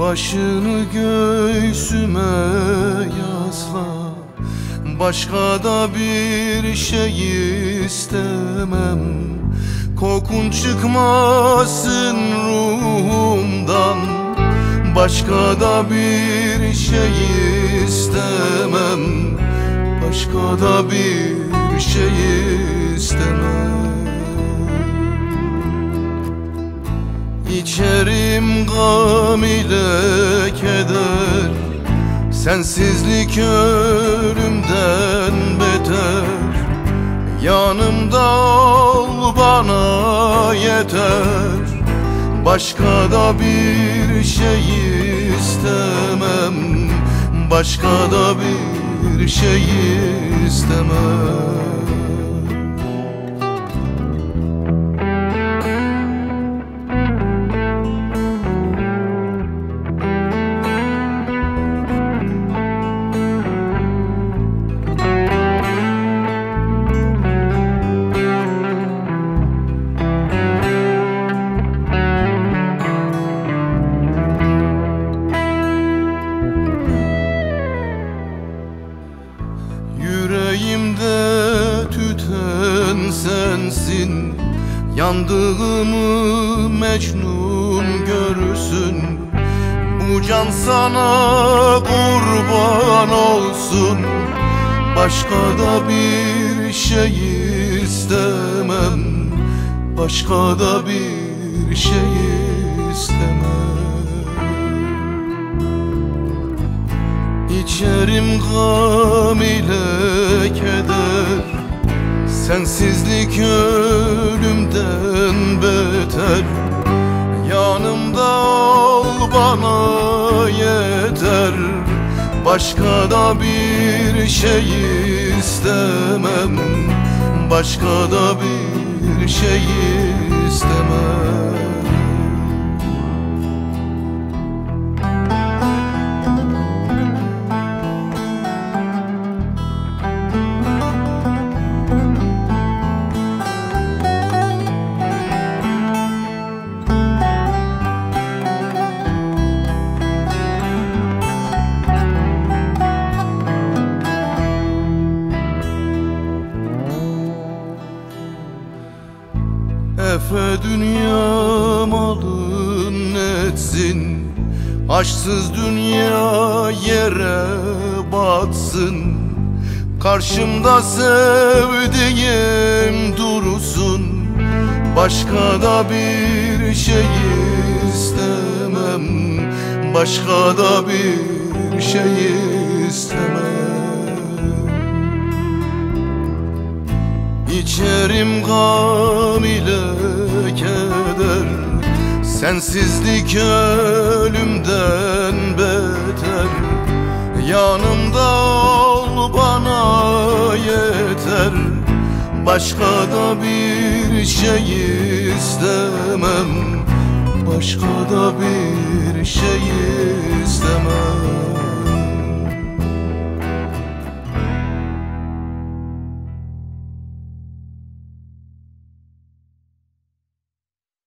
Başını göğsüme yasla, başka da bir şey istemem. Kokun çıkmasın ruhumdan, başka da bir şey istemem. Başka da bir şey istemem. İçerim gam ile keder, sensizlik ölümden beter. Yanımda ol bana yeter, başka da bir şey istemem. Başka da bir şey istemem. Yüreğimde tüten sensin, yandığımı Mecnun görsün. Bu can sana kurban olsun, başka da bir şey istemem. Başka da bir şey istemem. İçerim gam ile keder, sensizlik ölümden beter. Yanımda ol bana yeter, başka da bir şey istemem. Başka da bir şey istemem. Efe dünya malın etsin, aşksız dünya yere batsın. Karşımda sevdiğim dursun, başka da bir şey istemem. Başka da bir şey istemem. İçerim gam ile keder, sensizlik ölümden beter. Yanımda ol bana yeter, başka da bir şey istemem. Başka da bir şey istemem.